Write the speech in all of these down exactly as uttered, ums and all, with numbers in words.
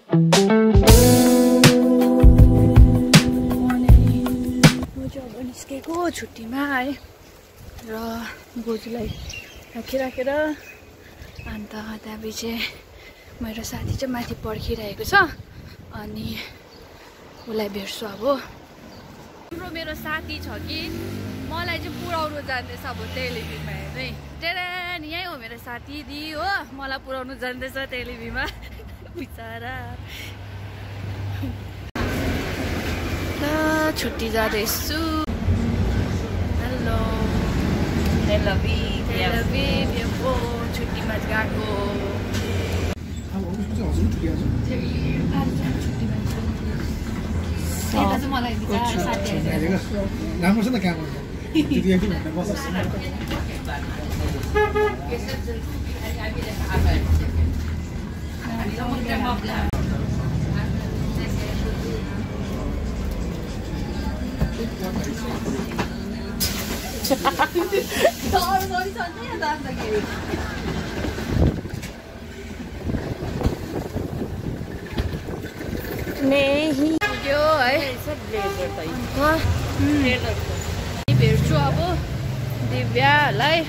निस्केको छुट्टीमा है र गोजुलाई राखिराखेर अन्त त्यहाँपछि मेरो साथी चाहिँ माथि पर्खिरहेको छ अनि उसलाई भेट्छु अब। तिम्रो मेरो साथी छ कि मलाई चाहिँ पुऱ्याउनु जान्दैछ अब टेलिभिजनमा हेर्दै टेरान यहीँ हो मेरो साथी दि हो मलाई पुऱ्याउनु जान्दैछ टेलिभिजनमा बिचरा ल छुट्टी जाँदैछु। हेलो तेलअभिभ छुट्टीमा गएको राम्रो छ त काम नहीं यो है भेट्छु अब दिव्यालाई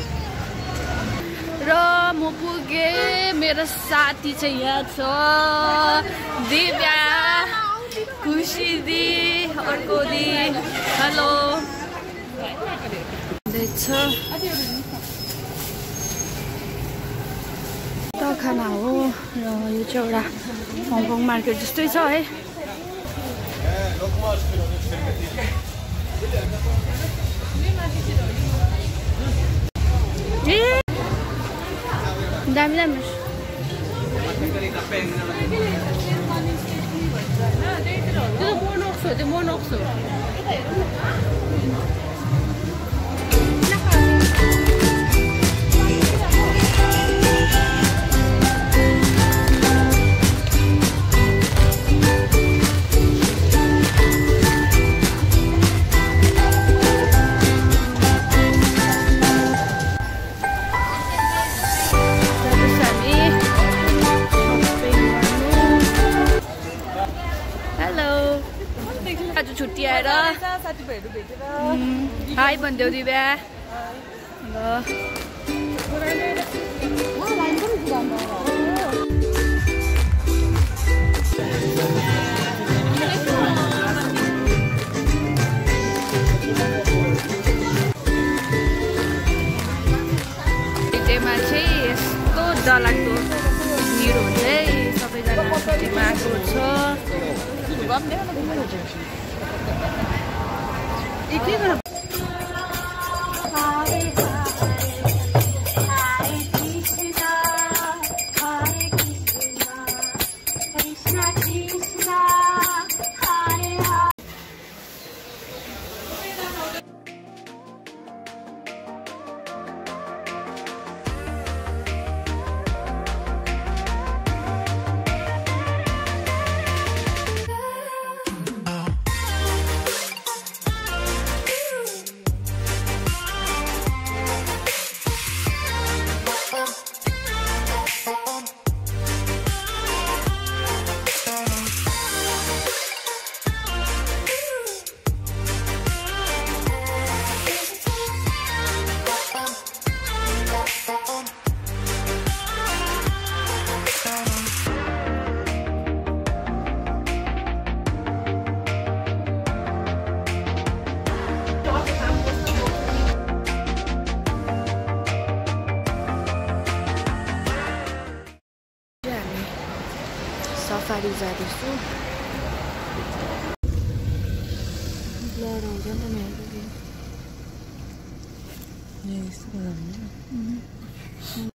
र म पुगेँ। मेरो साथी चाहिँ यहाँ छ दिव्या खुसी दि अर्को दि हेलो खाना हो र यो चाहिँ एउटा हङकङ मार्केट जस्तै छ है। ए दामी दामी त्यो मोनोक्स हो त्यो मोनोक्स हो। छुट्टी आएर साथीभाइहरू भेटेर हाई भनिदेऊ दिव्या। ल छुट्टीमा चाहिँ यस्तो डरलाग्दो भिड हुन्छ है सबैजना छुट्टीमा आएको छ। सफारी जाँदैछु। ब्लर आउँछ नि त मेरो यस्तो